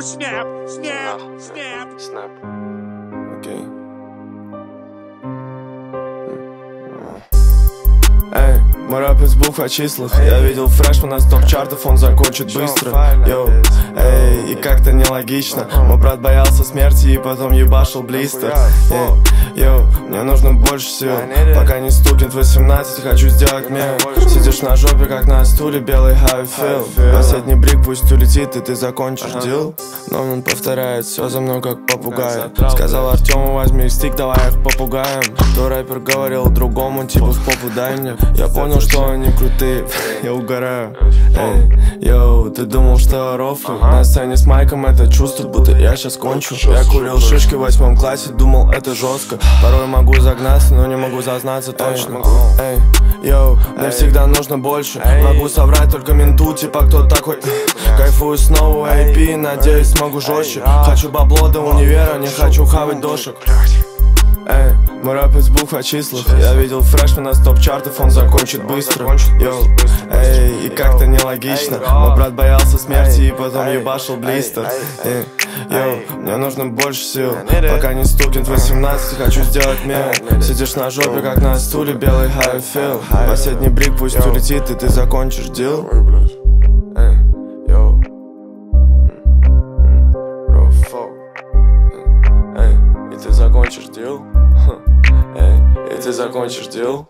Snap, snap, snap. Snap. Окей. Эй, мой рэп из букв о числах. Я видел фрешмана с топ-чартов, он закончит быстро. Йоу, эй, и как-то нелогично. Мой брат боялся смерти и потом ебашил блистер. Йоу, мне нужно больше сил. Пока не стукнет 18, хочу сделать мир. Сидишь на жопе, как на стуле, белый how you feel. Последний брик пусть улетит, и ты закончишь дел. Но он повторяет все за мной, как попугай. Сказал Артему, возьми стик, давай их попугаем. То рэпер говорил другому, типа в попу дай мне. Я понял, что они крутые, я угораю. Эй, йоу, ты думал, что я рофлю? На сцене с майком это чувствует, будто я сейчас кончу. Я курил шишки в 8 классе, думал, это жестко. Порой могу загнаться, но не могу зазнаться точно. Эй, йоу, мне всегда нужно больше. Могу соврать только менту, типа кто такой. Кайфую снова AP, надеюсь смогу жестче. Хочу бабло до универа, не хочу хавать дошек. Эй, мой рэп из букв о числах. Я видел фрешмана с топ-чартов, он закончит быстро. Йоу, эй, и как-то нелогично. Мой брат боялся смерти и потом ебашил блистер. Йоу, мне нужно больше сил. Пока не стукнет 18, хочу сделать мир. Сидишь на жопе, как на стуле, белый how you feel. Последний брик пусть улетит, и ты закончишь дел. Эй, и ты закончишь дел. Эй, и ты закончишь дел.